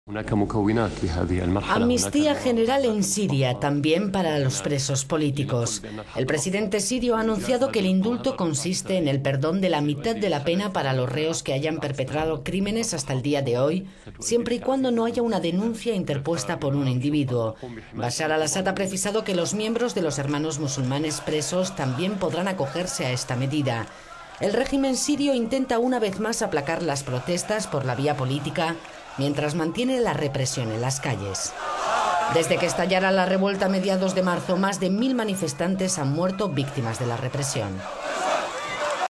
Amnistía general en Siria, también para los presos políticos. El presidente sirio ha anunciado que el indulto consiste en el perdón de la mitad de la pena para los reos que hayan perpetrado crímenes hasta el día de hoy, siempre y cuando no haya una denuncia interpuesta por un individuo. Bashar al-Assad ha precisado que los miembros de los hermanos musulmanes presos también podrán acogerse a esta medida. El régimen sirio intenta una vez más aplacar las protestas por la vía política, mientras mantiene la represión en las calles. Desde que estallara la revuelta a mediados de marzo, más de 1000 manifestantes han muerto víctimas de la represión.